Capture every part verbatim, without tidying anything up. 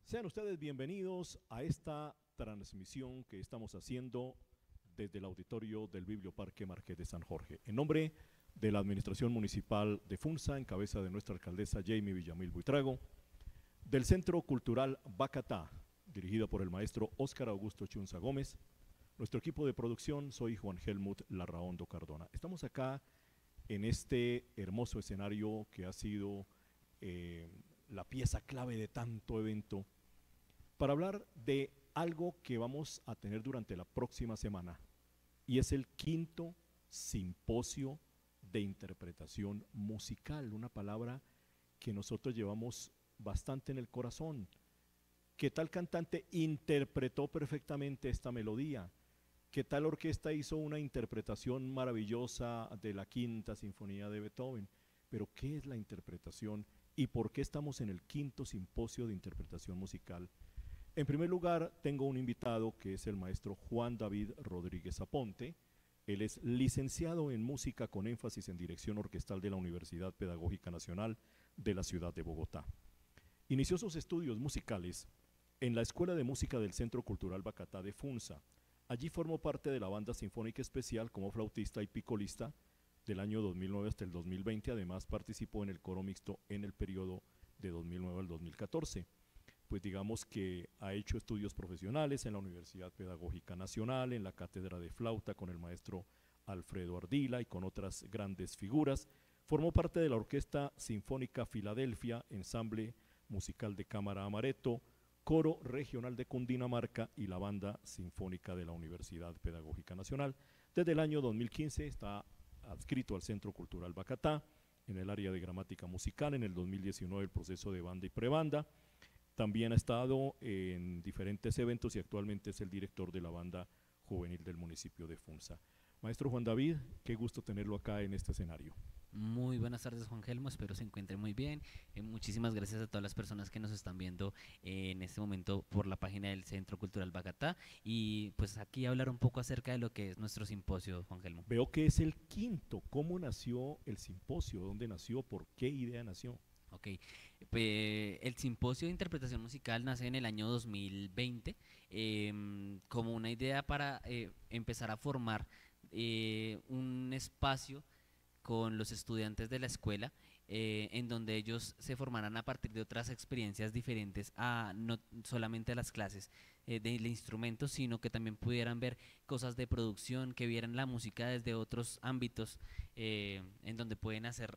Sean ustedes bienvenidos a esta transmisión que estamos haciendo desde el auditorio del Biblioparque Marqués de San Jorge. En nombre de la Administración Municipal de Funza, en cabeza de nuestra alcaldesa Jamie Villamil Buitrago, del Centro Cultural Bacatá, dirigido por el maestro Óscar Augusto Chunza Gómez, nuestro equipo de producción, soy Juan Helmut Larraondo Cardona. Estamos acá en este hermoso escenario que ha sido eh, la pieza clave de tanto evento, para hablar de algo que vamos a tener durante la próxima semana, y es el quinto simposio de interpretación musical, una palabra que nosotros llevamos bastante en el corazón. ¿Qué tal cantante interpretó perfectamente esta melodía? ¿Qué tal orquesta hizo una interpretación maravillosa de la Quinta Sinfonía de Beethoven? Pero ¿qué es la interpretación y por qué estamos en el quinto simposio de interpretación musical? En primer lugar, tengo un invitado que es el maestro Juan David Rodríguez Aponte. Él es licenciado en música con énfasis en dirección orquestal de la Universidad Pedagógica Nacional de la ciudad de Bogotá. Inició sus estudios musicales en la Escuela de Música del Centro Cultural Bacatá de Funza. Allí formó parte de la Banda Sinfónica Especial como flautista y picolista del año dos mil nueve hasta el dos mil veinte. Además, participó en el coro mixto en el periodo de dos mil nueve al dos mil catorce. Pues digamos que ha hecho estudios profesionales en la Universidad Pedagógica Nacional, en la cátedra de flauta con el maestro Alfredo Ardila y con otras grandes figuras. Formó parte de la Orquesta Sinfónica Filadelfia, ensamble musical de cámara Amaretto, Coro Regional de Cundinamarca y la Banda Sinfónica de la Universidad Pedagógica Nacional. Desde el año dos mil quince está adscrito al Centro Cultural Bacatá en el área de gramática musical. En el dos mil diecinueve el proceso de banda y prebanda. También ha estado en diferentes eventos y actualmente es el director de la banda juvenil del municipio de Funza. Maestro Juan David, qué gusto tenerlo acá en este escenario. Muy buenas tardes, Juan Gelmo, espero se encuentre muy bien. Eh, muchísimas gracias a todas las personas que nos están viendo eh, en este momento por la página del Centro Cultural Bacatá, y pues aquí hablar un poco acerca de lo que es nuestro simposio, Juan Gelmo. Veo que es el quinto. ¿Cómo nació el simposio? ¿Dónde nació? ¿Por qué idea nació? Ok, pues, el simposio de interpretación musical nace en el año dos mil veinte em, como una idea para eh, empezar a formar eh, un espacio con los estudiantes de la escuela, eh, en donde ellos se formaran a partir de otras experiencias diferentes a no solamente a las clases eh, del instrumento, sino que también pudieran ver cosas de producción, que vieran la música desde otros ámbitos, eh, en donde pueden hacer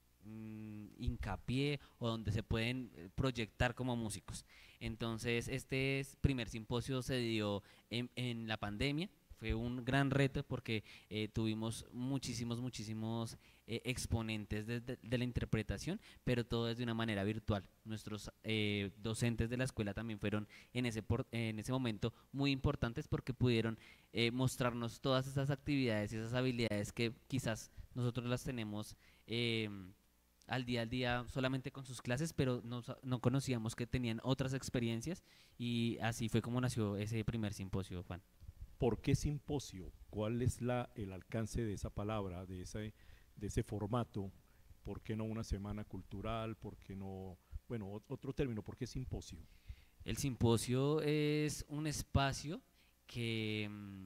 mm, hincapié o donde se pueden eh, proyectar como músicos. Entonces, este es- primer simposio se dio en, en la pandemia. Fue un gran reto porque eh, tuvimos muchísimos, muchísimos eh, exponentes de, de- de la interpretación, pero todo es de una manera virtual. Nuestros eh, docentes de la escuela también fueron en ese, por- en ese momento muy importantes porque pudieron eh, mostrarnos todas esas actividades y esas habilidades que quizás nosotros las tenemos em, al día al día solamente con sus clases, pero no, sa- no conocíamos que tenían otras experiencias, y así fue como nació ese primer simposio, Juan. ¿Por qué simposio? ¿Cuál es la, el alcance de esa palabra, de ese, de ese formato? ¿Por qué no una semana cultural? ¿Por qué no, bueno, ot- otro término, ¿por qué simposio? El simposio es un espacio que mm,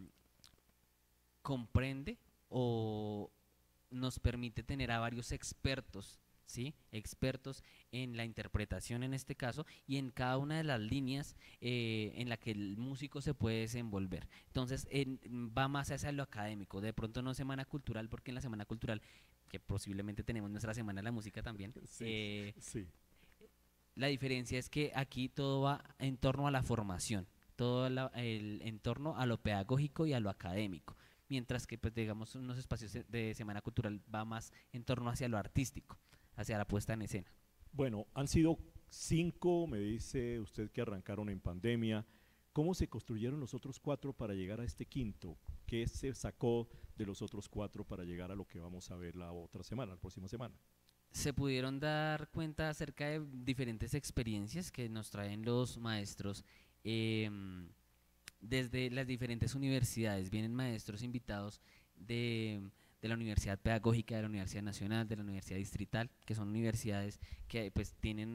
comprende o nos permite tener a varios expertos, ¿sí? Expertos en la interpretación en este caso y en cada una de las líneas eh, en la que el músico se puede desenvolver. Entonces en- va más hacia lo académico, de pronto no semana cultural, porque en la semana cultural, que posiblemente tenemos nuestra semana de la música también, Sí, eh, sí. la diferencia es que aquí todo va en torno a la formación, todo la- el en torno a lo pedagógico y a lo académico, mientras que pues digamos unos espacios de de semana cultural va más en torno hacia lo artístico, hacia la puesta en escena. Bueno, han sido cinco, me dice usted que arrancaron en pandemia. ¿Cómo se construyeron los otros cuatro para llegar a este quinto? ¿Qué se sacó de los otros cuatro para llegar a lo que vamos a ver la otra semana, la próxima semana? Se pudieron dar cuenta acerca de diferentes experiencias que nos traen los maestros em, desde las diferentes universidades. Vienen maestros invitados de, de la Universidad Pedagógica, de la Universidad Nacional, de la Universidad Distrital, que son universidades que pues tienen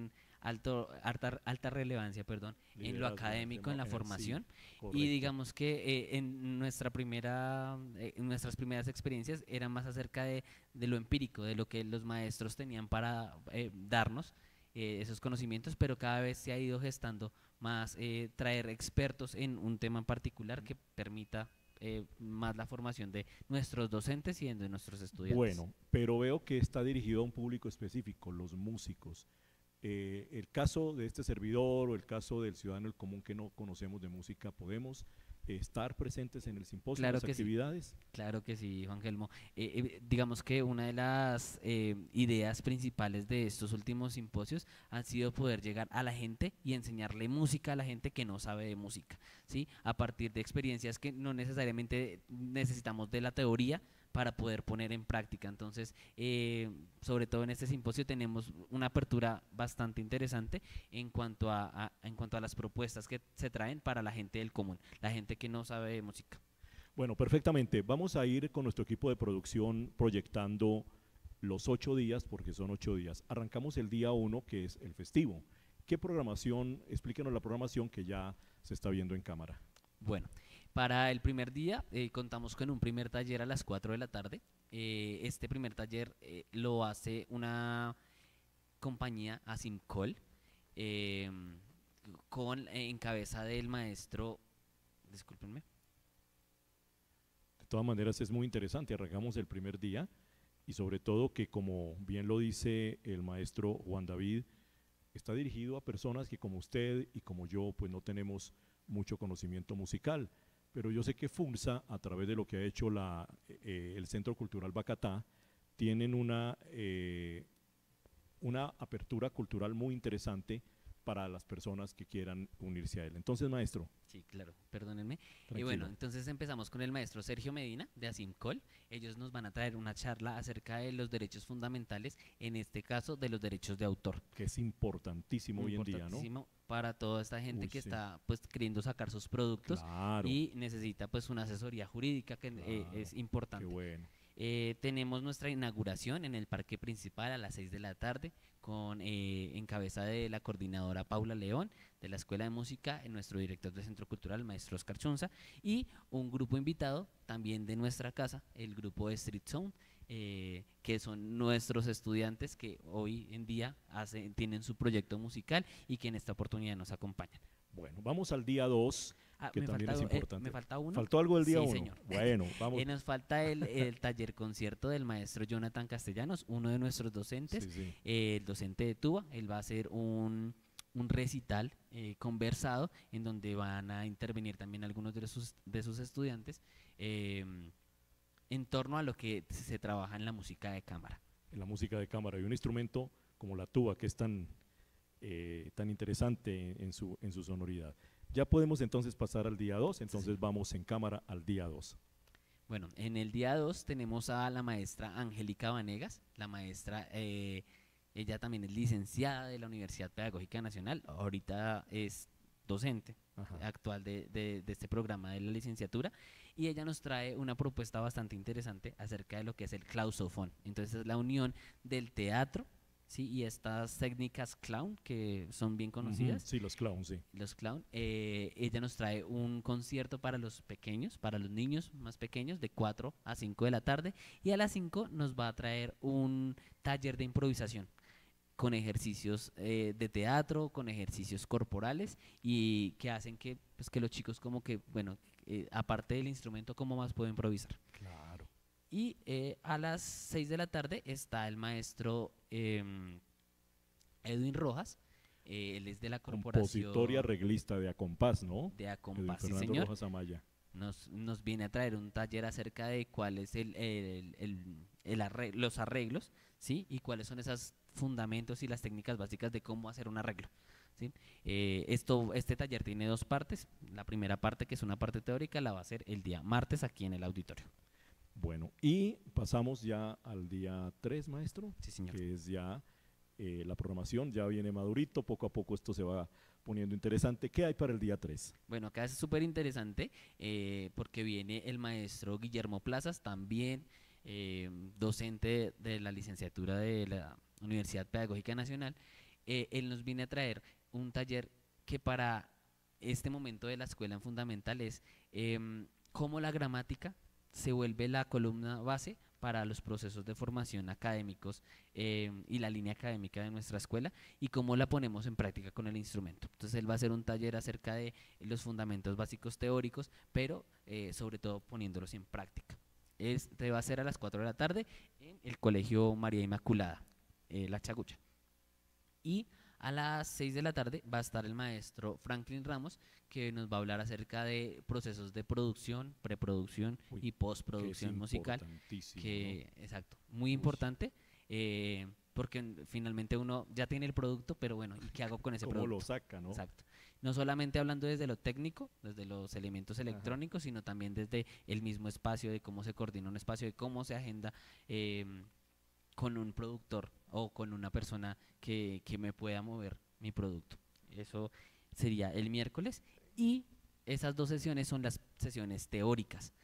alto, alta, alta relevancia, perdón, en lo Liderazgo, académico, en la demo- eh, sí, formación. Y correcto. digamos que eh, en nuestra primera, eh, en nuestras primeras experiencias era más acerca de, de lo empírico, de lo que los maestros tenían para eh, darnos eh, esos conocimientos, pero cada vez se ha ido gestando más eh, traer expertos en un tema en particular que permita eh, más la formación de nuestros docentes y de nuestros estudiantes. Bueno, pero veo que está dirigido a un público específico, los músicos. Eh, el caso de este servidor o el caso del ciudadano el común que no conocemos de música, ¿podemos eh, estar presentes en el simposio, en Claro las que sí. actividades? Claro que sí, Juan Gelmo. Eh, eh, digamos que una de las eh, ideas principales de estos últimos simposios han sido poder llegar a la gente y enseñarle música a la gente que no sabe de música, ¿sí? A partir de experiencias que no necesariamente necesitamos de la teoría para poder poner en práctica. Entonces, eh, sobre todo en este simposio tenemos una apertura bastante interesante en cuanto a, a- en cuanto a las propuestas que se traen para la gente del común, la gente que no sabe de música. Bueno, perfectamente. Vamos a ir con nuestro equipo de producción proyectando los ocho días, porque son ocho días. Arrancamos el día uno, que es el festivo. ¿Qué programación? Explíquenos la programación que ya se está viendo en cámara. Bueno, para el primer día eh, contamos con un primer taller a las cuatro de la tarde. Eh, este primer taller eh, lo hace una compañía, Asimcol, eh, con eh, en cabeza del maestro, discúlpenme. De todas maneras, es muy interesante. Arrancamos el primer día y sobre todo que, como bien lo dice el maestro Juan David, está dirigido a personas que como usted y como yo, pues no tenemos mucho conocimiento musical. Pero yo sé que FUNSA, a través de lo que ha hecho la, eh, el Centro Cultural Bacatá, tienen una, eh, una apertura cultural muy interesante para las personas que quieran unirse a él. Entonces, maestro, Sí, claro, perdónenme. Y tranquilo. bueno, entonces empezamos con el maestro Sergio Medina de Asimcol. Ellos nos van a traer una charla acerca de los derechos fundamentales, en este caso de los derechos de autor. Que es importantísimo hoy en día, ¿no? Importantísimo para toda esta gente Uy, que sí. está pues queriendo sacar sus productos Claro, y necesita pues una asesoría jurídica que eh, claro, es qué importante. bueno. Eh, tenemos nuestra inauguración en el parque principal a las seis de la tarde con eh, en cabeza de la coordinadora Paula León de la Escuela de Música, nuestro director del Centro Cultural, maestro Oscar Chunza, y un grupo invitado también de nuestra casa, el grupo de Street Sound, eh, que son nuestros estudiantes que hoy en día hacen, tienen su proyecto musical y que en esta oportunidad nos acompañan. Bueno, vamos al día dos, Ah, que me, también falta, es eh, importante. me falta uno. ¿Faltó algo del día Sí, uno? señor. Bueno, vamos. Eh, nos falta el, el taller concierto del maestro Jonathan Castellanos, uno de nuestros docentes, Sí, sí. eh, el docente de tuba. Él va a hacer un, un recital eh, conversado en donde van a intervenir también algunos de sus, de sus estudiantes eh, en torno a lo que se trabaja en la música de cámara. En la música de cámara y un instrumento como la tuba, que es tan, eh, tan interesante en, en su, en su sonoridad. Ya podemos entonces pasar al día dos, entonces Sí. vamos en cámara al día dos. Bueno, en el día dos tenemos a la maestra Angélica Vanegas, la maestra, eh, ella también es licenciada de la Universidad Pedagógica Nacional, ahorita es docente Ajá. actual de, de- de este programa de la licenciatura, y ella nos trae una propuesta bastante interesante acerca de lo que es el clausofón. Entonces es la unión del teatro, ¿sí? Y estas técnicas clown que son bien conocidas, Ujú, sí, los clowns, sí. los clown, eh, ella nos trae un concierto para los pequeños, para los niños más pequeños, de cuatro a cinco de la tarde, y a las cinco nos va a traer un taller de improvisación con ejercicios eh, de teatro, con ejercicios corporales y que hacen que, pues, que los chicos como que, bueno, eh, aparte del instrumento, ¿cómo más puedo improvisar? Claro. Y eh, a las seis de la tarde está el maestro em, Edwin Rojas, eh, él es de la corporación Compositor y arreglista de Acompás, ¿no? de Edwin Acompás, sí Fernando señor. Rojas Amaya. Nos, nos viene a traer un taller acerca de cuáles el, el, el- el arre- los arreglos, ¿sí? Y cuáles son esos fundamentos y las técnicas básicas de cómo hacer un arreglo, ¿sí? Eh, esto, este taller tiene dos partes. La primera parte, que es una parte teórica, la va a hacer el día martes aquí en el auditorio. Bueno, y pasamos ya al día tres, maestro, Sí, señor. que es ya eh, la programación, ya viene madurito, poco a poco esto se va poniendo interesante. ¿Qué hay para el día tres? Bueno, acá es súper interesante eh, porque viene el maestro Guillermo Plazas, también eh, docente de la licenciatura de la Universidad Pedagógica Nacional. eh, él nos viene a traer un taller que para este momento de la escuela en fundamental es em, cómo la gramática se vuelve la columna base para los procesos de formación académicos em, y la línea académica de nuestra escuela y cómo la ponemos en práctica con el instrumento. Entonces él va a hacer un taller acerca de los fundamentos básicos teóricos, pero eh, sobre todo poniéndolos en práctica. Este va a ser a las cuatro de la tarde en el Colegio María Inmaculada, eh, La Chagucha. Y a las seis de la tarde va a estar el maestro Franklin Ramos, que nos va a hablar acerca de procesos de producción, preproducción Uy, y postproducción musical. Que, ¿no? exacto, muy Uy. importante, eh, porque finalmente uno ya tiene el producto, pero bueno, ¿y qué hago con ese ¿Cómo producto? lo saca, no? Exacto. No solamente hablando desde lo técnico, desde los elementos electrónicos, Ajá. sino también desde el mismo espacio, de cómo se coordina un espacio, de cómo se agenda eh, con un productor o con una persona que, que me pueda mover mi producto. Eso sería el miércoles y esas dos sesiones son las sesiones teóricas.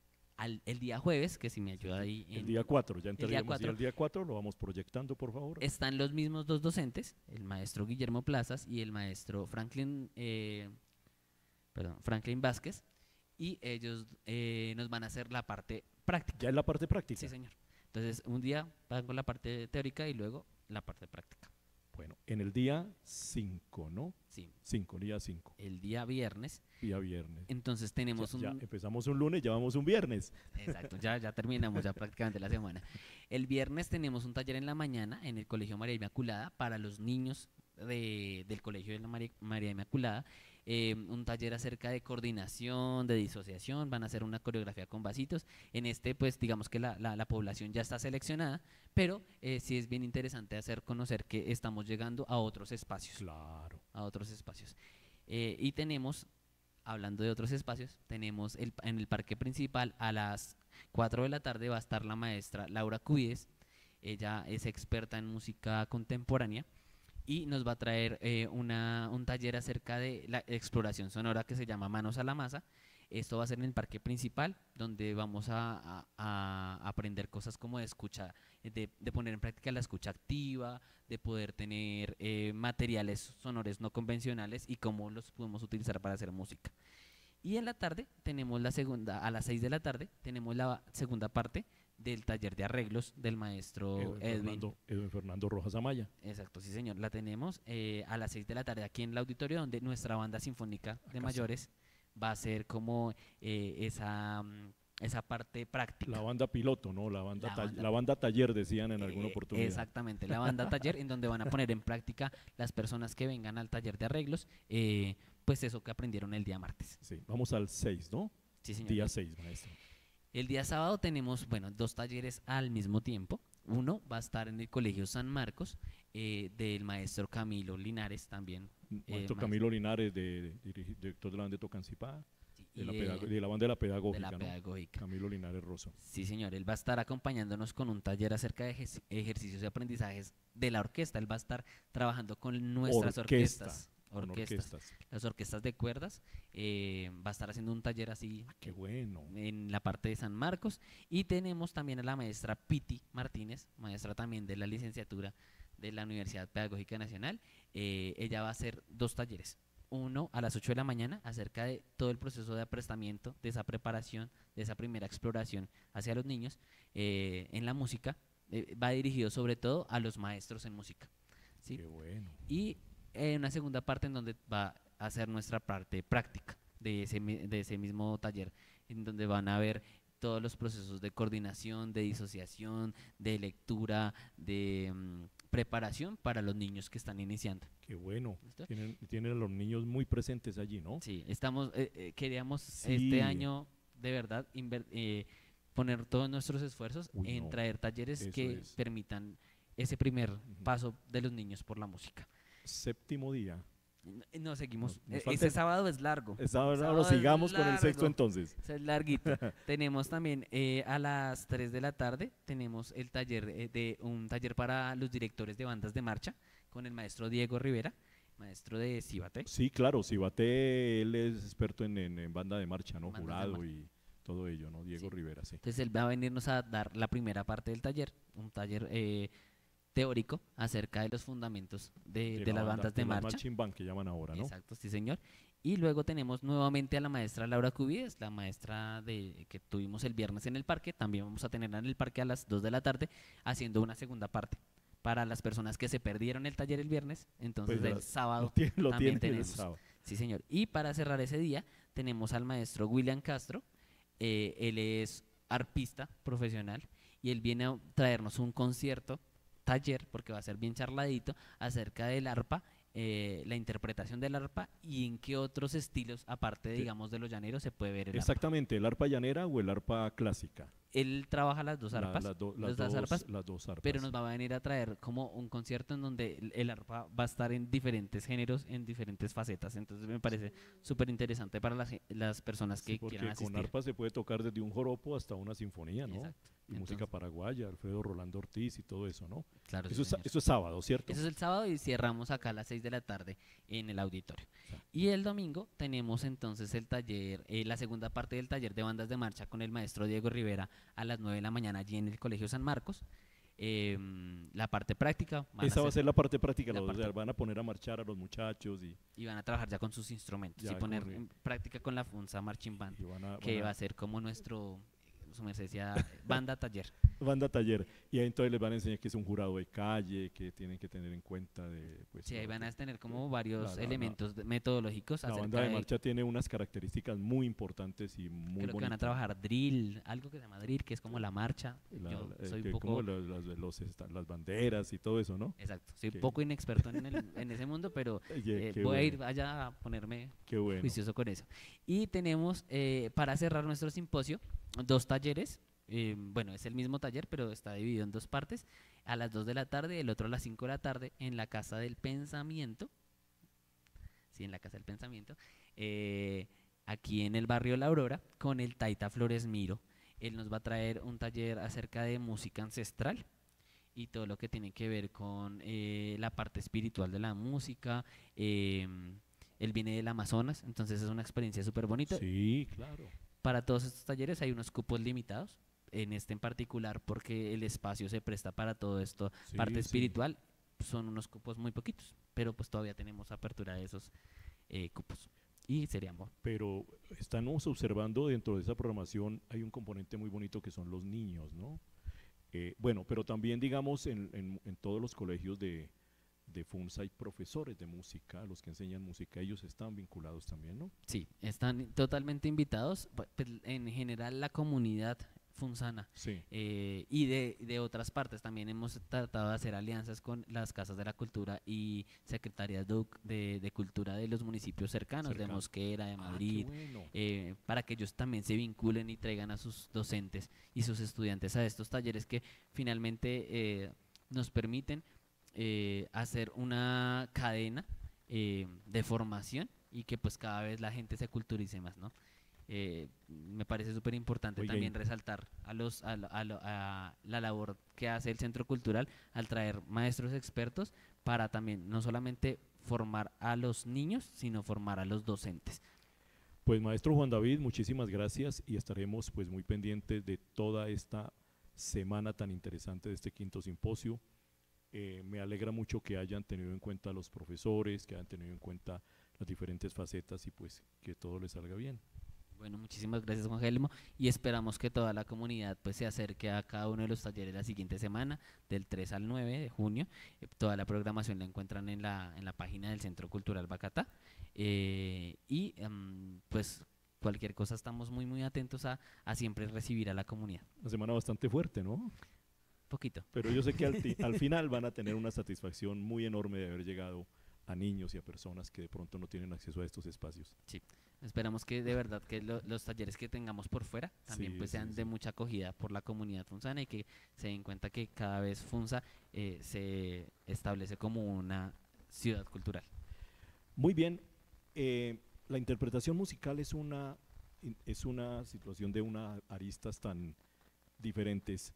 Al, el día jueves, que si me ayuda ahí. En, el día cuatro, ya entraríamos. El día el día cuatro lo vamos proyectando, por favor. Están los mismos dos docentes, el maestro Guillermo Plazas y el maestro Franklin, eh, perdón, Franklin Vázquez, y ellos eh, nos van a hacer la parte práctica. ¿Ya es la parte práctica? Sí, señor. Entonces, un día van con la parte teórica y luego la parte práctica. Bueno, en el día cinco, ¿no? Sí. cinco, día cinco. El día viernes. Día viernes. Entonces tenemos ya, un... Ya empezamos un lunes, ya vamos un viernes. Exacto, ya, ya terminamos ya prácticamente la semana. El viernes tenemos un taller en la mañana en el Colegio María Inmaculada para los niños de, del Colegio de la María, María Inmaculada. Eh, un taller acerca de coordinación, de disociación, van a hacer una coreografía con vasitos. En este, pues, digamos que la, la, la población ya está seleccionada, pero eh, sí es bien interesante hacer conocer que estamos llegando a otros espacios. Claro. A otros espacios. Eh, y tenemos, hablando de otros espacios, tenemos el, en el parque principal a las cuatro de la tarde va a estar la maestra Laura Cubides. Ella es experta en música contemporánea y nos va a traer eh, una, un taller acerca de la exploración sonora que se llama Manos a la Masa. Esto va a ser en el parque principal, donde vamos a, a, a aprender cosas como de escucha, de, de poner en práctica la escucha activa, de poder tener eh, materiales sonores no convencionales y cómo los podemos utilizar para hacer música. Y en la tarde tenemos la segunda, a las seis de la tarde, tenemos la segunda parte del taller de arreglos del maestro Edwin, Edwin. Fernando, Edwin Fernando Rojas Amaya. Exacto, sí señor, la tenemos eh, a las seis de la tarde aquí en el auditorio, donde nuestra banda sinfónica de Acá mayores sí. va a ser como eh, esa, esa parte práctica. La banda piloto, ¿no? La banda, la ta banda, la banda taller decían en eh, alguna oportunidad. Exactamente, la banda taller en donde van a poner en práctica las personas que vengan al taller de arreglos, eh, pues eso que aprendieron el día martes. Sí, vamos al seis, ¿no? Sí señor. Día seis, maestro. El día sábado tenemos, bueno, dos talleres al mismo tiempo. Uno va a estar en el Colegio San Marcos, eh, del maestro Camilo Linares también. Maestro eh, Camilo Linares, de, de, de, director de la banda de Tocancipá, sí, de, la de, de la banda de la pedagógica, de la pedagógica. ¿no? Camilo Linares Rosso. Sí, señor, él va a estar acompañándonos con un taller acerca de ejer ejercicios y aprendizajes de la orquesta. Él va a estar trabajando con nuestras Orquesta. orquestas. Orquestas, orquestas, las orquestas de cuerdas, eh, va a estar haciendo un taller así. Ah, qué bueno. En la parte de San Marcos. Y tenemos también a la maestra Piti Martínez, maestra también de la licenciatura de la Universidad Pedagógica Nacional. Eh, ella va a hacer dos talleres. Uno a las ocho de la mañana acerca de todo el proceso de aprestamiento, de esa preparación, de esa primera exploración hacia los niños eh, en la música. Eh, va dirigido sobre todo a los maestros en música. ¿Sí? Qué bueno. Y eh, una segunda parte en donde va a hacer nuestra parte práctica de ese, de ese mismo taller, en donde van a ver todos los procesos de coordinación, de disociación, de lectura, de um, preparación para los niños que están iniciando. Qué bueno. Tienen, tienen a los niños muy presentes allí, ¿no? Sí, estamos, eh, eh, queríamos sí. este año de verdad eh, poner todos nuestros esfuerzos Uy, en no. traer talleres Eso que es. permitan ese primer uh-huh. paso de los niños por la música. Séptimo día. No, seguimos. Nos, nos e ese sábado es largo. El sábado, sábado sigamos con el sexto entonces. Es larguito. Tenemos también eh, a las tres de la tarde, tenemos el taller eh, de un taller para los directores de bandas de marcha con el maestro Diego Rivera, maestro de Cibate. Sí, claro, Cibate, él es experto en, en, en banda de marcha, ¿no? Bandas Jurado marcha. Y todo ello, ¿no? Diego sí. Rivera, sí. Entonces él va a venirnos a dar la primera parte del taller, un taller... Eh, teórico acerca de los fundamentos de, De de la las banda- bandas de de las marcha. marching band que llaman ahora, ¿no? Exacto, sí señor. Y luego tenemos nuevamente a la maestra Laura Cubides, la maestra de que tuvimos el viernes en el parque. También vamos a tenerla en el parque a las dos de la tarde haciendo una segunda parte. Para las personas que se perdieron el taller el viernes, entonces Pues ya el lo sábado tiene- lo también tienen el tenemos. sábado. Sí, señor. Y para cerrar ese día, tenemos al maestro William Castro. Eh, él es arpista profesional y él viene a traernos un concierto, taller, porque va a ser bien charladito, acerca del arpa, eh, la interpretación del arpa y en qué otros estilos, aparte, de, Sí. digamos, de los llaneros, se puede ver el arpa. Exactamente, ¿el arpa llanera o el arpa clásica? Él trabaja las dos La- arpas, las, do- las las dos dos, arpas, las dos arpas. pero nos va a venir a traer como un concierto en donde el- el arpa va a estar en diferentes géneros, en diferentes facetas. Entonces me parece súper interesante para las, ge- las personas que Sí, porque quieran con asistir. arpa se puede tocar desde un joropo hasta una sinfonía, ¿no? Exacto. Y música Entonces, paraguaya, Alfredo Rolando Ortiz y todo eso, ¿no? claro, sí, Eso es, señor. eso es sábado, ¿cierto? Eso es el sábado y cerramos acá a las seis de la tarde en el auditorio. Exacto. Y el domingo tenemos entonces el taller, eh, la segunda parte del taller de bandas de marcha con el maestro Diego Rivera a las nueve de la mañana allí en el Colegio San Marcos. Em, la parte práctica, van a Esa va a hacer- ser la parte práctica, la los- o sea, parte- van a poner a marchar a los muchachos y, y van a trabajar ya con sus instrumentos Ya, y poner correcto. en práctica con la Funza Marching Band, y van a, que van a- va a ser como nuestro, su merced decía, banda taller. banda taller. Y ahí entonces les van a enseñar que es un jurado de calle, que tienen que tener en cuenta de... Pues, Sí, ahí lo van que- a tener como varios la- la- elementos de- metodológicos La acerca banda de de- marcha tiene unas características muy importantes y muy creo que van a bonitas. trabajar drill, algo que se llama drill, que es como la marcha. La- Yo eh, soy que un como poco, los- los- los esta- las banderas y todo eso, ¿no? exacto, soy que- un poco inexperto en, el- en ese mundo, pero Oye, eh, qué voy a bueno, ir allá a ponerme qué bueno. juicioso con eso. Y tenemos, eh, para cerrar nuestro simposio, dos talleres. Eh, bueno, es el mismo taller, pero está dividido en dos partes. A las dos de la tarde, el otro a las cinco de la tarde, en la Casa del Pensamiento. Sí, en la Casa del Pensamiento. eh, aquí en el barrio La Aurora, con el Taita Flores Miro. Él nos va a traer un taller acerca de música ancestral y todo lo que tiene que ver con eh, la parte espiritual de la música. eh, él viene del Amazonas, entonces es una experiencia súper bonita. Sí, claro. Para todos estos talleres hay unos cupos limitados, en este en particular porque el espacio se presta para todo esto, Sí, parte sí. espiritual, son unos cupos muy poquitos, pero pues todavía tenemos apertura de esos eh, cupos. Y sería amor. Pero estamos observando dentro de esa programación hay un componente muy bonito que son los niños, ¿no? Eh, bueno, pero también digamos en, en- en todos los colegios de, de Funza hay profesores de música, los que enseñan música, ellos están vinculados también, ¿no? Sí, están totalmente invitados, pu- pues, en general la comunidad funzana Sí. eh, y de, de otras partes. También hemos tratado de hacer alianzas con las casas de la cultura y secretarías de, uc- de- de cultura de los municipios cercanos, de Cercanos. Mosquera, de Ah, qué Madrid, bueno. eh, para que ellos también se vinculen y traigan a sus docentes y sus estudiantes a estos talleres que finalmente eh, nos permiten eh, hacer una cadena eh, de formación y que pues cada vez la gente se culturice más, ¿no? Eh, me parece súper importante Oiga, también y- resaltar a, los, a, lo- a lo- a la labor que hace el Centro Cultural al traer maestros expertos para también no solamente formar a los niños, sino formar a los docentes. Pues maestro Juan David, muchísimas gracias y estaremos pues muy pendientes de toda esta semana tan interesante de este quinto simposio. Eh, me alegra mucho que hayan tenido en cuenta a los profesores, que hayan tenido en cuenta las diferentes facetas y pues que todo les salga bien. Bueno, muchísimas gracias Juan Gelmo y esperamos que toda la comunidad pues se acerque a cada uno de los talleres la siguiente semana, del tres al nueve de junio. Eh, toda la programación la encuentran en la, en la página del Centro Cultural Bacatá. Eh, y em, pues cualquier cosa estamos muy muy atentos a, a siempre recibir a la comunidad. Una semana bastante fuerte, ¿no? Poquito. Pero yo sé que al, ti- al final van a tener una satisfacción muy enorme de haber llegado a niños y a personas que de pronto no tienen acceso a estos espacios. Esperamos que de verdad que lo- los talleres que tengamos por fuera también Sí, pues sí, sean sí. de mucha acogida por la comunidad funzana y que se den cuenta que cada vez Funza eh, se establece como una ciudad cultural. Muy bien, eh, la interpretación musical es una, in- es una situación de unas aristas tan diferentes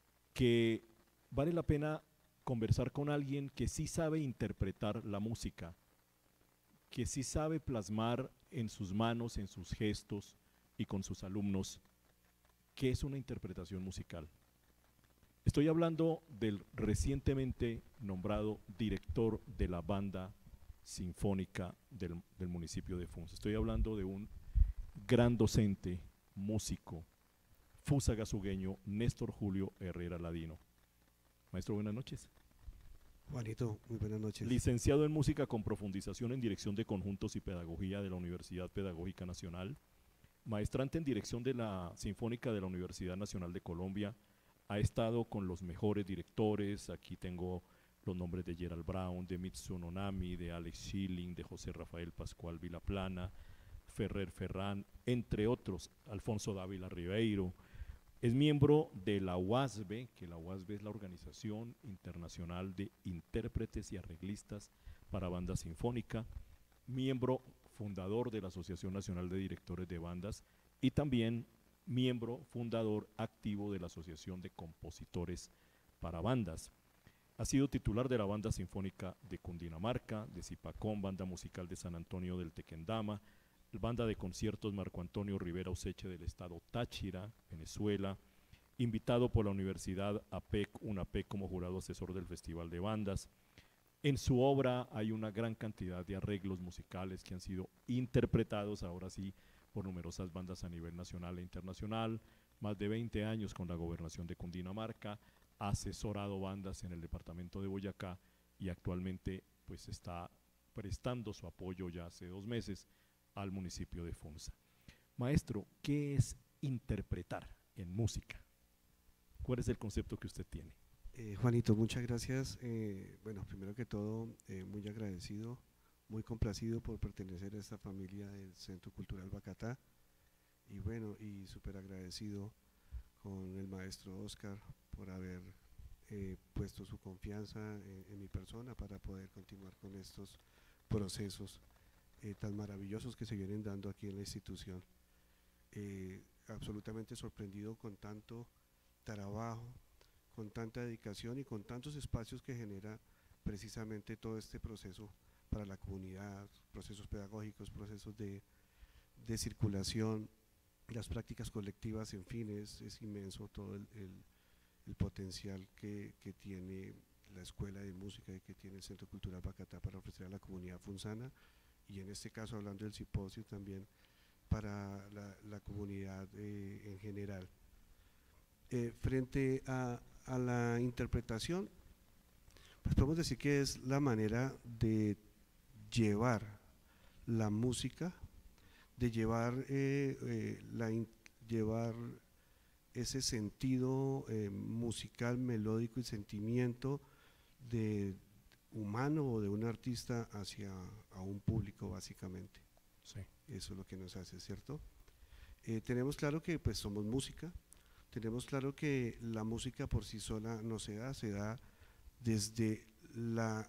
que vale la pena conversar con alguien que sí sabe interpretar la música, que sí sabe plasmar en sus manos, en sus gestos y con sus alumnos qué es una interpretación musical. Estoy hablando del recientemente nombrado director de la banda sinfónica del, del municipio de Funza. Estoy hablando de un gran docente, músico, fusagasugueño, Néstor Julio Herrera Ladino. Maestro, buenas noches. Juanito, muy buenas noches. Licenciado en música con profundización en dirección de conjuntos y pedagogía de la Universidad Pedagógica Nacional, maestrante en dirección de la Sinfónica de la Universidad Nacional de Colombia, ha estado con los mejores directores. Aquí tengo los nombres de Gerald Brown, de Mitsuno Nami, de Alex Schilling, de José Rafael Pascual Vilaplana, Ferrer Ferrán, entre otros, Alfonso Dávila Ribeiro. Es miembro de la U A S B, que la U A S B es la Organización Internacional de Intérpretes y Arreglistas para Banda Sinfónica, miembro fundador de la Asociación Nacional de Directores de Bandas y también miembro fundador activo de la Asociación de Compositores para Bandas. Ha sido titular de la Banda Sinfónica de Cundinamarca, de Zipacón, Banda Musical de San Antonio del Tequendama, Banda de Conciertos Marco Antonio Rivera Useche del estado Táchira, Venezuela, invitado por la Universidad A P E C, UNAPEC como jurado asesor del Festival de Bandas. En su obra hay una gran cantidad de arreglos musicales que han sido interpretados ahora sí por numerosas bandas a nivel nacional e internacional, más de veinte años con la gobernación de Cundinamarca, ha asesorado bandas en el departamento de Boyacá y actualmente pues está prestando su apoyo ya hace dos meses al municipio de Funza. Maestro, ¿qué es interpretar en música? ¿Cuál es el concepto que usted tiene? Eh, Juanito, muchas gracias. Eh, bueno, primero que todo, eh, muy agradecido, muy complacido por pertenecer a esta familia del Centro Cultural Bacatá y bueno, y súper agradecido con el maestro Oscar por haber eh, puesto su confianza en, en mi persona para poder continuar con estos procesos eh, tan maravillosos que se vienen dando aquí en la institución. Eh, absolutamente sorprendido con tanto trabajo, con tanta dedicación y con tantos espacios que genera precisamente todo este proceso para la comunidad, procesos pedagógicos, procesos de, de circulación, las prácticas colectivas, en fin, es, es inmenso todo el, el, el potencial que, que tiene la Escuela de Música y que tiene el Centro Cultural Bacatá para ofrecer a la comunidad funzana y en este caso hablando del simposio también para la, la comunidad eh, en general. Eh, frente a, a la interpretación, pues podemos decir que es la manera de llevar la música, de llevar, eh, eh, la in, llevar ese sentido eh, musical, melódico y sentimiento de humano o de un artista hacia a un público básicamente. Sí. Eso es lo que nos hace, ¿cierto? Eh, tenemos claro que pues somos música, tenemos claro que la música por sí sola no se da, se da desde la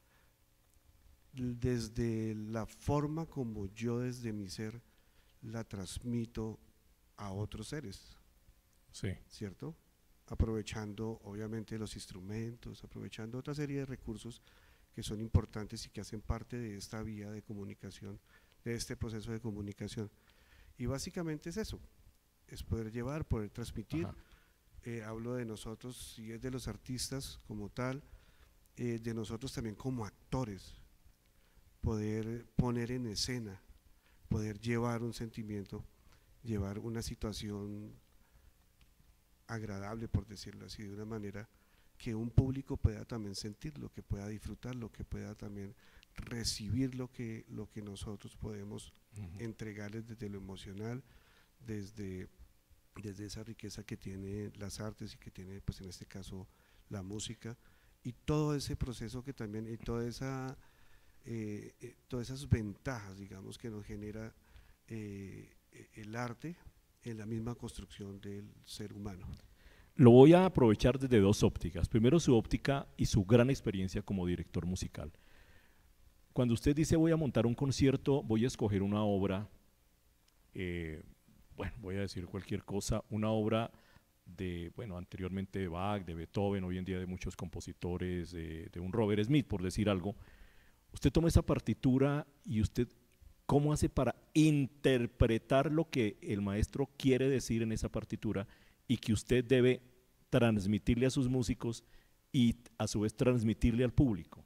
desde la forma como yo desde mi ser la transmito a otros seres, sí, ¿cierto? Aprovechando obviamente los instrumentos, aprovechando otra serie de recursos que son importantes y que hacen parte de esta vía de comunicación, de este proceso de comunicación. Y básicamente es eso, es poder llevar, poder transmitir. Eh, hablo de nosotros, y es de los artistas como tal, eh, de nosotros también como actores, poder poner en escena, poder llevar un sentimiento, llevar una situación agradable, por decirlo así, de una manera que un público pueda también sentirlo, que pueda disfrutarlo, que pueda también recibir lo que, lo que nosotros podemos uh-huh. entregarles desde lo emocional, desde, desde esa riqueza que tiene las artes y que tiene, pues en este caso, la música, y todo ese proceso que también, y toda esa, eh, eh, todas esas ventajas, digamos, que nos genera eh, el arte en la misma construcción del ser humano. Lo voy a aprovechar desde dos ópticas. Primero, su óptica y su gran experiencia como director musical. Cuando usted dice voy a montar un concierto, voy a escoger una obra, eh, bueno, voy a decir cualquier cosa, una obra de, bueno, anteriormente de Bach, de Beethoven, hoy en día de muchos compositores, de, de un Robert Smith, por decir algo. Usted toma esa partitura y usted, ¿cómo hace para interpretar lo que el maestro quiere decir en esa partitura y que usted debe transmitirle a sus músicos y a su vez transmitirle al público?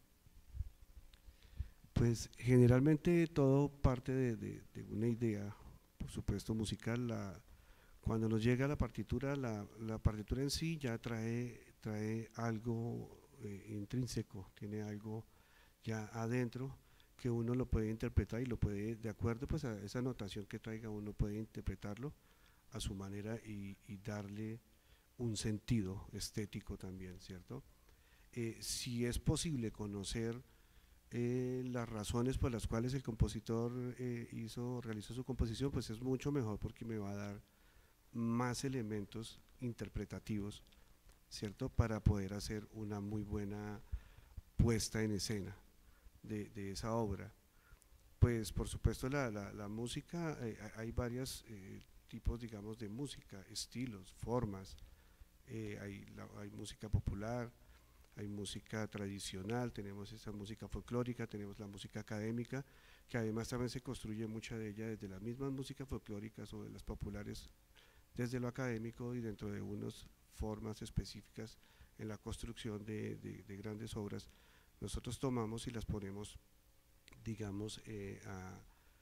Pues generalmente todo parte de, de, de una idea, por supuesto musical. La, cuando nos llega la partitura, la, la partitura en sí ya trae, trae algo eh, intrínseco, tiene algo ya adentro que uno lo puede interpretar y lo puede, de acuerdo pues a esa notación que traiga, uno puede interpretarlo a su manera y, y darle un sentido estético también, ¿cierto? Eh, si es posible conocer eh, las razones por las cuales el compositor eh, hizo, realizó su composición, pues es mucho mejor porque me va a dar más elementos interpretativos, ¿cierto? Para poder hacer una muy buena puesta en escena de, de esa obra. Pues por supuesto la, la, la música, eh, hay varios eh, tipos, digamos, de música, estilos, formas. Eh, hay, la, hay música popular, hay música tradicional, tenemos esa música folclórica, tenemos la música académica, que además también se construye mucha de ella desde las mismas músicas folclóricas o de las populares, desde lo académico y dentro de unas formas específicas en la construcción de, de, de grandes obras. Nosotros tomamos y las ponemos, digamos, eh, a,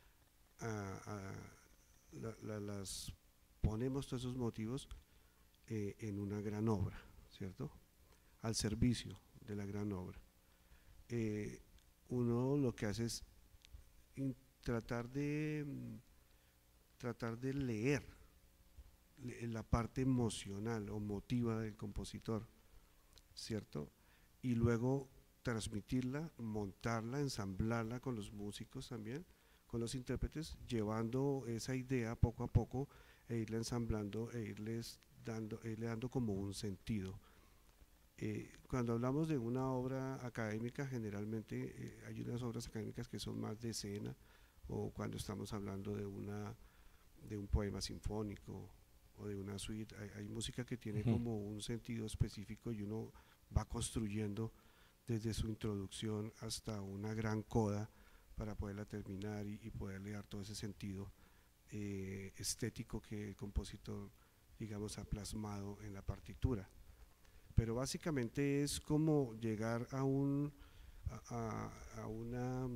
a, a la, la, las ponemos todos esos motivos eh, en una gran obra, ¿cierto? Al servicio de la gran obra. Eh, uno lo que hace es in, tratar de tratar de leer le, la parte emocional o motiva del compositor, ¿cierto? Y luego transmitirla, montarla, ensamblarla con los músicos también, con los intérpretes, llevando esa idea poco a poco e irla ensamblando e irles dando, e irle dando como un sentido. Eh, cuando hablamos de una obra académica, generalmente eh, hay unas obras académicas que son más de escena, o cuando estamos hablando de, una, de un poema sinfónico o de una suite, hay, hay música que tiene uh-huh. como un sentido específico y uno va construyendo desde su introducción hasta una gran coda para poderla terminar y, y poderle dar todo ese sentido eh, estético que el compositor, digamos, ha plasmado en la partitura. Pero básicamente es como llegar a, un, a, a, una,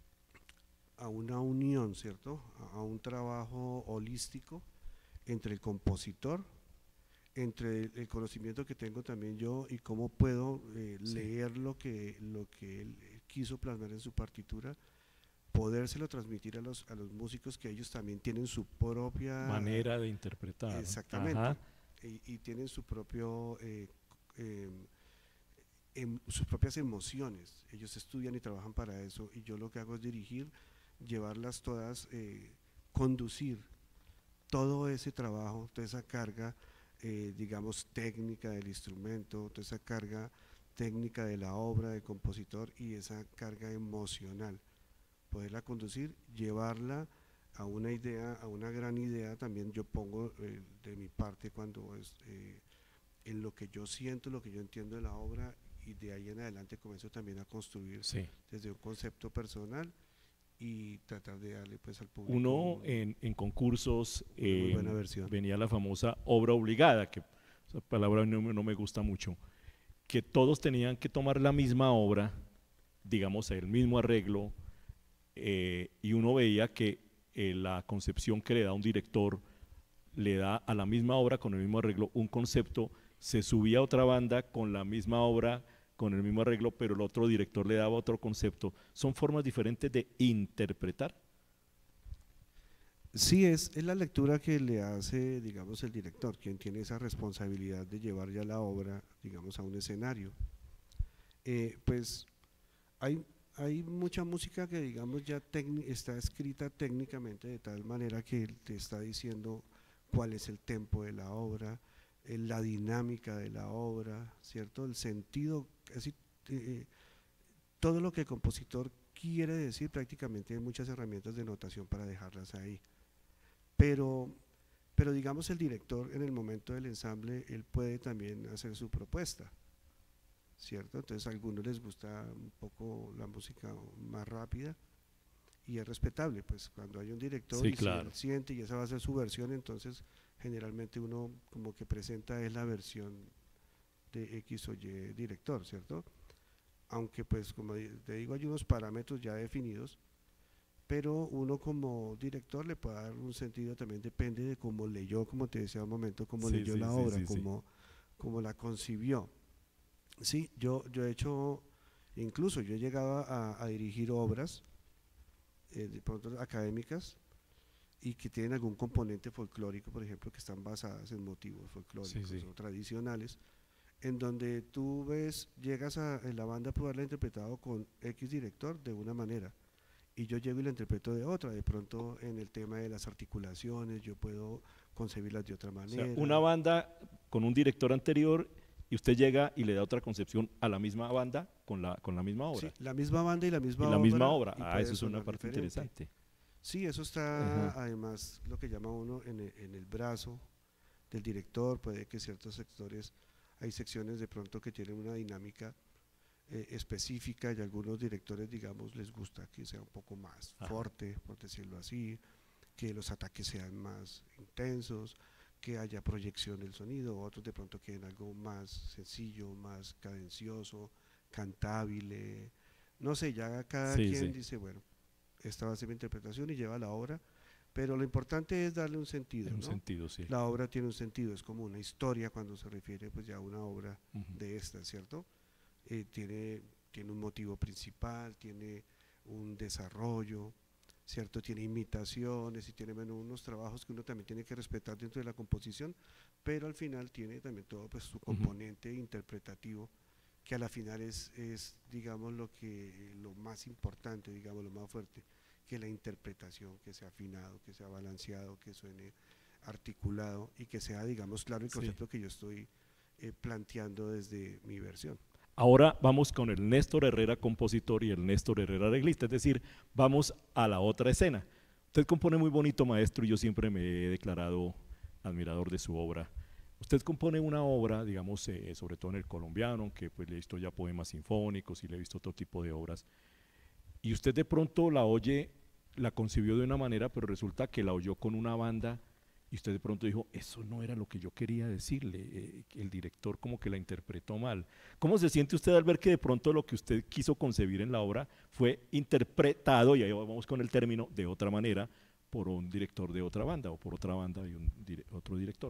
a una unión, ¿cierto? A, a un trabajo holístico entre el compositor, entre el, el conocimiento que tengo también yo y cómo puedo eh, sí. leer lo que, lo que él quiso plasmar en su partitura, podérselo transmitir a los, a los músicos, que ellos también tienen su propia manera de interpretar. Exactamente. Y, y tienen su propio eh, Eh, em, sus propias emociones. Ellos estudian y trabajan para eso, y yo lo que hago es dirigir, llevarlas todas, eh, conducir todo ese trabajo, toda esa carga eh, digamos técnica del instrumento, toda esa carga técnica de la obra del compositor y esa carga emocional, poderla conducir, llevarla a una idea, a una gran idea. También yo pongo eh, de mi parte cuando es eh, en lo que yo siento, lo que yo entiendo de la obra, y de ahí en adelante comienzo también a construir sí. desde un concepto personal y tratar de darle pues al público. Uno en, en concursos eh, venía la famosa obra obligada, que esa palabra no, no me gusta mucho, que todos tenían que tomar la misma obra, digamos el mismo arreglo, eh, y uno veía que eh, la concepción que le da un director le da a la misma obra con el mismo arreglo un concepto. Se subía a otra banda con la misma obra, con el mismo arreglo, pero el otro director le daba otro concepto. ¿Son formas diferentes de interpretar? Sí, es, es la lectura que le hace, digamos, el director, quien tiene esa responsabilidad de llevar ya la obra, digamos, a un escenario. Eh, pues hay, hay mucha música que, digamos, ya está escrita técnicamente de tal manera que te está diciendo cuál es el tempo de la obra, la dinámica de la obra, ¿cierto? El sentido, así, eh, todo lo que el compositor quiere decir. Prácticamente hay muchas herramientas de notación para dejarlas ahí, pero, pero digamos el director en el momento del ensamble, él puede también hacer su propuesta, ¿cierto? Entonces a algunos les gusta un poco la música más rápida y es respetable, pues cuando hay un director sí, y claro. si él siente y esa va a ser su versión, entonces generalmente uno como que presenta es la versión de X o Y director, ¿cierto? Aunque pues como te digo hay unos parámetros ya definidos, pero uno como director le puede dar un sentido, también depende de cómo leyó, como te decía un momento, cómo Sí, leyó sí, la sí, obra, sí, sí. cómo, cómo la concibió. Sí, yo, yo he hecho, incluso yo he llegado a, a dirigir obras eh, de pronto académicas y que tienen algún componente folclórico, por ejemplo, que están basadas en motivos folclóricos Sí, sí. o tradicionales, en donde tú ves, llegas a en la banda a poderla interpretado con X director de una manera, y yo llego y la interpreto de otra. De pronto en el tema de las articulaciones yo puedo concebirlas de otra O manera. sea, una banda con un director anterior y usted llega y le da otra concepción a la misma banda con la, con la misma obra. Sí, la misma banda y la misma y la obra. misma obra. y Ah, puede eso es una sonar parte diferente. interesante. Sí, eso está Ajá. además lo que llama uno en el, en el brazo del director. Puede que ciertos sectores, hay secciones de pronto que tienen una dinámica eh, específica, y a algunos directores, digamos, les gusta que sea un poco más Ajá. fuerte, por decirlo así, que los ataques sean más intensos, que haya proyección del sonido. Otros de pronto quieren algo más sencillo, más cadencioso, cantable, no sé, ya cada Sí, quien sí. dice, bueno, esta va a ser mi interpretación y lleva la obra, pero lo importante es darle un sentido, En un ¿no? sentido, sí. La obra tiene un sentido, es como una historia cuando se refiere pues ya a una obra Ujú. de esta, ¿cierto? Eh, tiene, tiene un motivo principal, tiene un desarrollo, ¿cierto? Tiene imitaciones y tiene, bueno, unos trabajos que uno también tiene que respetar dentro de la composición, pero al final tiene también todo pues su Ujú. componente interpretativo, que a la final es, es digamos lo que lo más importante, digamos lo más fuerte, que la interpretación, que sea afinado, que sea balanceado, que suene articulado y que sea, digamos, claro el Sí. concepto que yo estoy eh, planteando desde mi versión. Ahora vamos con el Néstor Herrera compositor y el Néstor Herrera arreglista, es decir, vamos a la otra escena. Usted compone muy bonito, maestro, y yo siempre me he declarado admirador de su obra. Usted compone una obra, digamos, eh, sobre todo en el colombiano, aunque pues le he visto ya poemas sinfónicos y le he visto otro tipo de obras, y usted de pronto la oye, la concibió de una manera, pero resulta que la oyó con una banda y usted de pronto dijo, eso no era lo que yo quería decirle, eh, el director como que la interpretó mal. ¿Cómo se siente usted al ver que de pronto lo que usted quiso concebir en la obra fue interpretado, y ahí vamos con el término, de otra manera, por un director de otra banda o por otra banda y un dire otro director?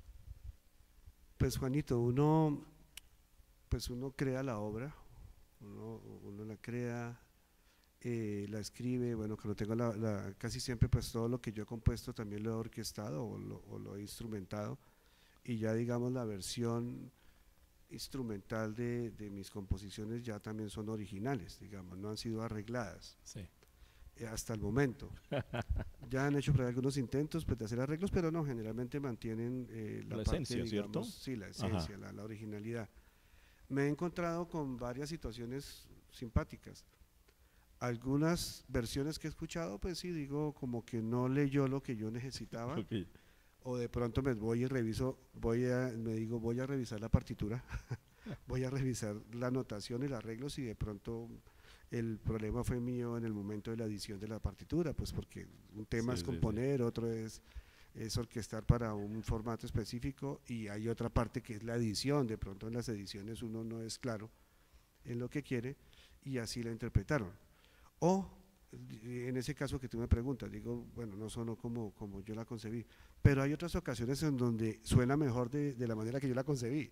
Pues Juanito, uno, pues uno crea la obra, uno, uno la crea, eh, la escribe, bueno, cuando tengo la, la, casi siempre pues todo lo que yo he compuesto también lo he orquestado o lo, o lo he instrumentado, y ya digamos la versión instrumental de, de mis composiciones ya también son originales, digamos, no han sido arregladas Sí. eh, hasta el momento. Ya han hecho por ahí algunos intentos pues, de hacer arreglos, pero no, generalmente mantienen eh, la, La parte, esencia, ¿cierto? digamos, sí, la esencia, la, la originalidad. Me he encontrado con varias situaciones simpáticas. Algunas versiones que he escuchado, pues sí, digo, como que no leyó lo que yo necesitaba, Ok. o de pronto me voy y reviso, voy a, me digo, voy a revisar la partitura, voy a revisar la notación y los arreglos, y de pronto el problema fue mío en el momento de la edición de la partitura, pues porque un tema Sí, es sí, componer, sí. otro es, es orquestar para un formato específico, y hay otra parte que es la edición. De pronto en las ediciones uno no es claro en lo que quiere, y así la interpretaron. O en ese caso que tú me preguntas, digo, bueno, no sonó como, como yo la concebí, pero hay otras ocasiones en donde suena mejor de, de la manera que yo la concebí.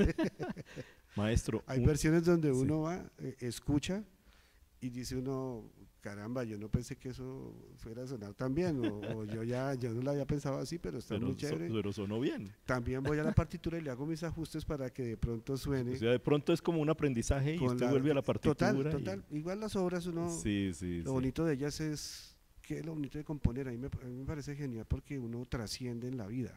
Maestro. Hay un, versiones donde sí. uno va, eh, escucha y dice uno, caramba, yo no pensé que eso fuera a sonar tan bien, o, o yo ya yo no lo había pensado así, pero está pero, muy chévere. So, pero sonó bien. También voy a la partitura y le hago mis ajustes para que de pronto suene. O sea, de pronto es como un aprendizaje y usted la, vuelve a la partitura. Total, total. Y, igual las obras uno, sí, sí, lo sí. bonito de ellas es, que es lo bonito de componer, a mí, me, a mí me parece genial porque uno trasciende en la vida.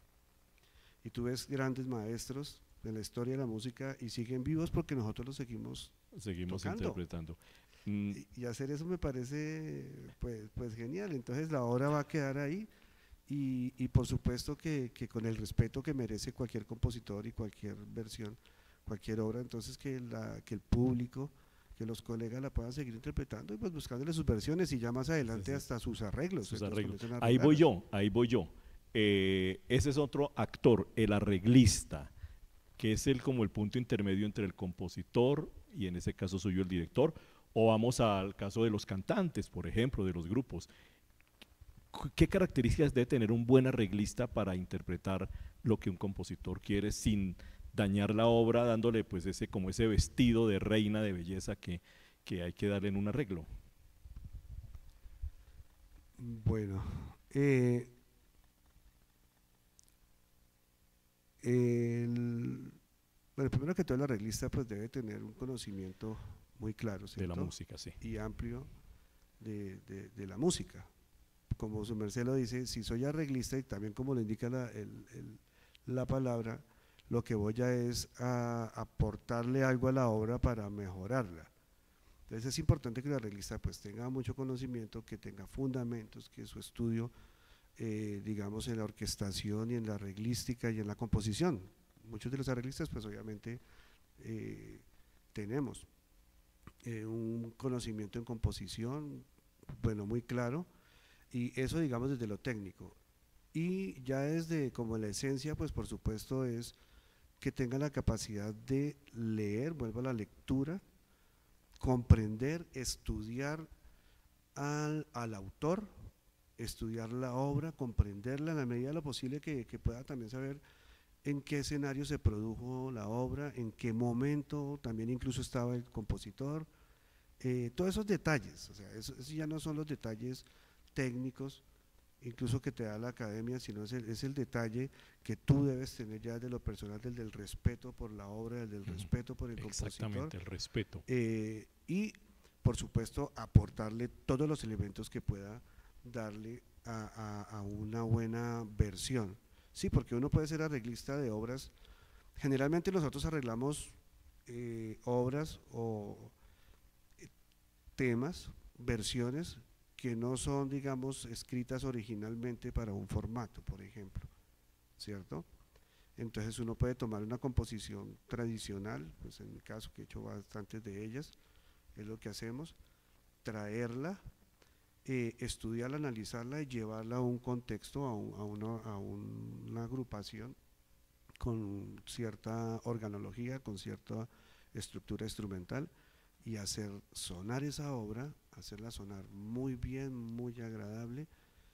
Y tú ves grandes maestros de la historia de la música y siguen vivos porque nosotros los seguimos Seguimos tocando. interpretando. Mm. Y, y hacer eso me parece pues, pues genial. Entonces la obra va a quedar ahí, y, y por supuesto que, que con el respeto que merece cualquier compositor y cualquier versión, cualquier obra, entonces que, la, que el público, que los colegas la puedan seguir interpretando y pues buscándole sus versiones, y ya más adelante sí, sí. hasta sus arreglos. Sus arreglos. Ahí voy yo, ahí voy yo. Eh, ese es otro actor, el arreglista. que es el como el punto intermedio entre el compositor y en ese caso soy yo el director, o vamos al caso de los cantantes, por ejemplo, de los grupos. ¿Qué características debe tener un buen arreglista para interpretar lo que un compositor quiere sin dañar la obra, dándole pues ese como ese vestido de reina de belleza que, que hay que darle en un arreglo? Bueno, eh, el, bueno, primero que todo el arreglista pues debe tener un conocimiento muy claro, ¿cierto? De la música, sí. Y amplio de, de, de la música. Como su merced lo dice, si soy arreglista y también como lo indica la, el, el, la palabra, lo que voy a es a aportarle algo a la obra para mejorarla. Entonces es importante que el arreglista pues tenga mucho conocimiento, que tenga fundamentos, que su estudio, eh, digamos, en la orquestación y en la arreglística y en la composición. Muchos de los arreglistas pues obviamente eh, tenemos eh, un conocimiento en composición, bueno, muy claro, y eso digamos desde lo técnico. Y ya desde como la esencia, pues por supuesto es que tenga la capacidad de leer, vuelvo a la lectura, comprender, estudiar al, al autor, estudiar la obra, comprenderla en la medida de lo posible que, que pueda también saber en qué escenario se produjo la obra, en qué momento también incluso estaba el compositor, eh, todos esos detalles, o sea, eso, eso ya no son los detalles técnicos, incluso que te da la academia, sino es el, es el detalle que tú debes tener ya de lo personal, del, del respeto por la obra, del, del respeto por el compositor. Exactamente, el respeto. Eh, y por supuesto aportarle todos los elementos que pueda darle a, a, a una buena versión. Sí, porque uno puede ser arreglista de obras, generalmente nosotros arreglamos eh, obras o eh, temas, versiones que no son, digamos, escritas originalmente para un formato, por ejemplo, ¿cierto? Entonces uno puede tomar una composición tradicional, pues en mi caso que he hecho bastantes de ellas, es lo que hacemos, traerla, eh, estudiarla, analizarla y llevarla a un contexto, a, un, a, una, a una agrupación con cierta organología, con cierta estructura instrumental y hacer sonar esa obra, hacerla sonar muy bien, muy agradable,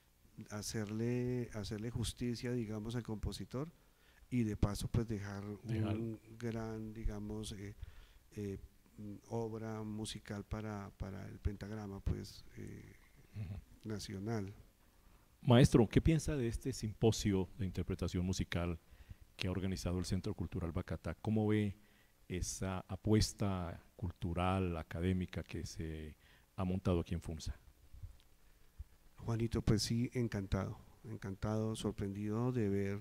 hacerle, hacerle justicia, digamos, al compositor y de paso pues dejar, dejar. un gran, digamos, eh, eh, obra musical para, para el pentagrama pues eh, uh-huh. nacional. Maestro, ¿qué piensa de este simposio de interpretación musical que ha organizado el Centro Cultural Bacatá? ¿Cómo ve esa apuesta cultural, académica que se ha montado aquí en FUNSA? Juanito, pues sí, encantado, encantado, sorprendido de ver,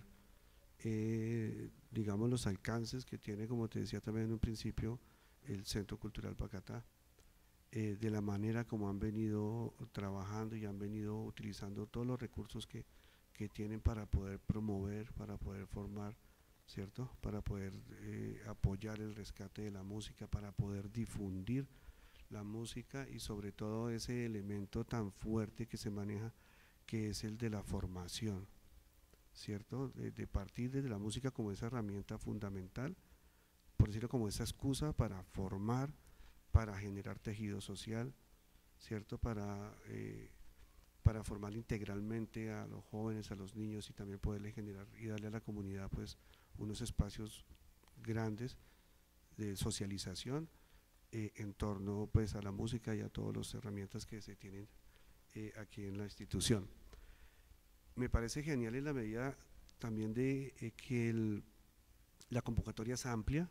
eh, digamos, los alcances que tiene, como te decía también en un principio, el Centro Cultural Bacatá, eh, de la manera como han venido trabajando y han venido utilizando todos los recursos que, que tienen para poder promover, para poder formar, ¿cierto? Para poder eh, apoyar el rescate de la música, para poder difundir la música y sobre todo ese elemento tan fuerte que se maneja, que es el de la formación, ¿cierto? De, de partir desde la música como esa herramienta fundamental, por decirlo como esa excusa para formar, para generar tejido social, ¿cierto? Para, eh, para formar integralmente a los jóvenes, a los niños y también poderle generar y darle a la comunidad pues unos espacios grandes de socialización eh, en torno pues a la música y a todas las herramientas que se tienen eh, aquí en la institución. Me parece genial en la medida también de eh, que el, la convocatoria es amplia,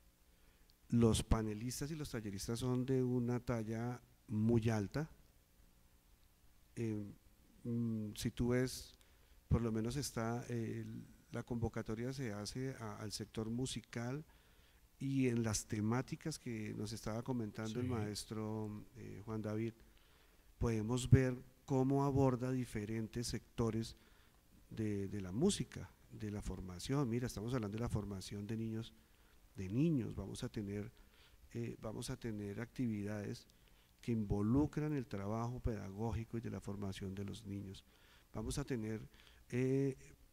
los panelistas y los talleristas son de una talla muy alta. Eh, mm, si tú ves, por lo menos está, eh, la convocatoria se hace a, al sector musical y en las temáticas que nos estaba comentando sí. el maestro eh, Juan David, podemos ver cómo aborda diferentes sectores de, de la música, de la formación. Mira, estamos hablando de la formación de niños, de niños, vamos a tener, eh, vamos a tener actividades que involucran el trabajo pedagógico y de la formación de los niños. Vamos a tener eh,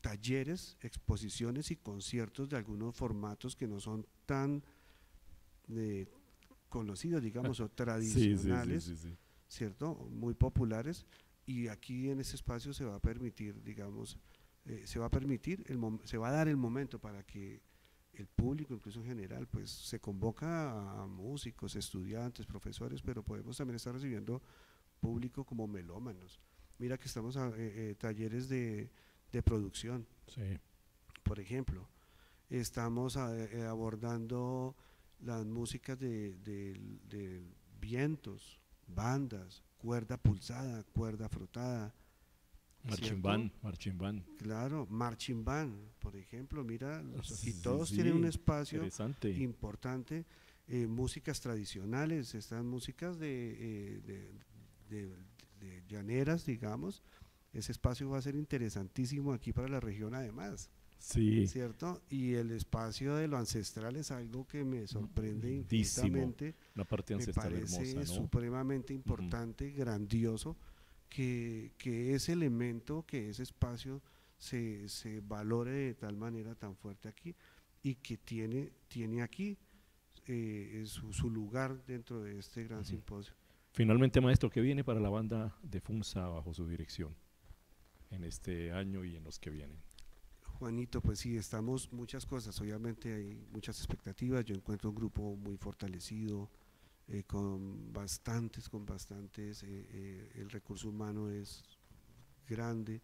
talleres, exposiciones y conciertos de algunos formatos que no son tan eh, conocidos, digamos, o tradicionales, Sí, sí, sí, sí, sí. ¿cierto? Muy populares, y aquí en este espacio se va a permitir, digamos, eh, se va a permitir, el se va a dar el momento para que el público, incluso en general, pues se convoca a músicos, estudiantes, profesores, pero podemos también estar recibiendo público como melómanos. Mira que estamos a eh, eh, talleres de, de producción, Sí. por ejemplo, estamos a, eh, abordando las músicas de, de, de vientos, bandas, cuerda pulsada, cuerda frotada, Marching ¿cierto? band, marching band. Claro, marching band, por ejemplo, mira, los- y Sí, todos sí, tienen un espacio interesante. importante, eh, músicas tradicionales, están músicas de, eh, de, de- de llaneras, digamos, ese espacio va a ser interesantísimo aquí para la región además, Sí, ¿cierto? Y el espacio de lo ancestral es algo que me sorprende lindísimo. infinitamente, Una parte me ancestral parece hermosa, ¿no? supremamente importante, grandioso, que, que ese elemento, que ese espacio se, se valore de tal manera tan fuerte aquí y que tiene, tiene aquí eh, su, su lugar dentro de este gran Ujú. simposio. Finalmente, maestro, ¿qué viene para la banda de Funza bajo su dirección en este año y en los que vienen? Juanito, pues sí, estamos muchas cosas, obviamente hay muchas expectativas, yo encuentro un grupo muy fortalecido, eh, con bastantes, con bastantes, eh, eh, el recurso humano es grande,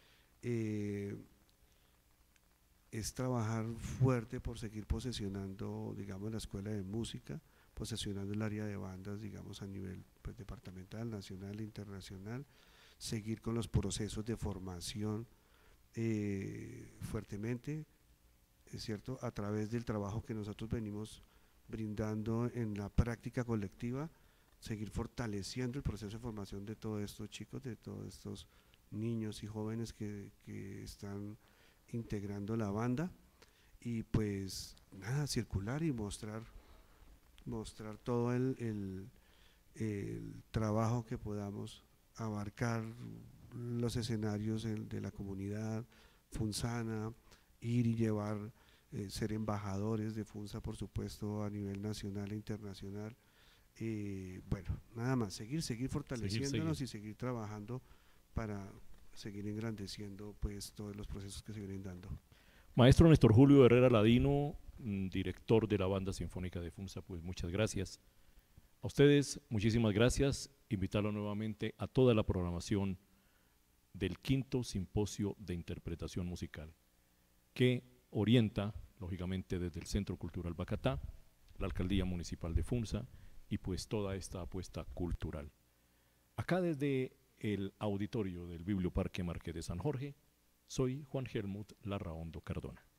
eh, es trabajar fuerte por seguir posesionando, digamos, la escuela de música, posesionando el área de bandas, digamos, a nivel pues, departamental, nacional e internacional, seguir con los procesos de formación eh, fuertemente, es cierto, a través del trabajo que nosotros venimos brindando en la práctica colectiva, seguir fortaleciendo el proceso de formación de todos estos chicos, de todos estos niños y jóvenes que, que están integrando la banda, y pues nada, circular y mostrar, mostrar todo el, el, el trabajo que podamos abarcar los escenarios el, de la comunidad funzana, ir y llevar, eh, ser embajadores de Funza, por supuesto, a nivel nacional e internacional. Eh, bueno, nada más, seguir, seguir fortaleciéndonos seguir. y seguir trabajando para seguir engrandeciendo pues todos los procesos que se vienen dando. Maestro Néstor Julio Herrera Ladino, mm, director de la Banda Sinfónica de Funza, pues muchas gracias. A ustedes, muchísimas gracias. Invitarlo nuevamente a toda la programación del quinto Simposio de Interpretación Musical, que orienta, lógicamente, desde el Centro Cultural Bacatá, la Alcaldía Municipal de Funza y pues toda esta apuesta cultural. Acá desde el auditorio del Biblioparque Marqués de San Jorge, soy Juan Helmut Larraondo Cardona.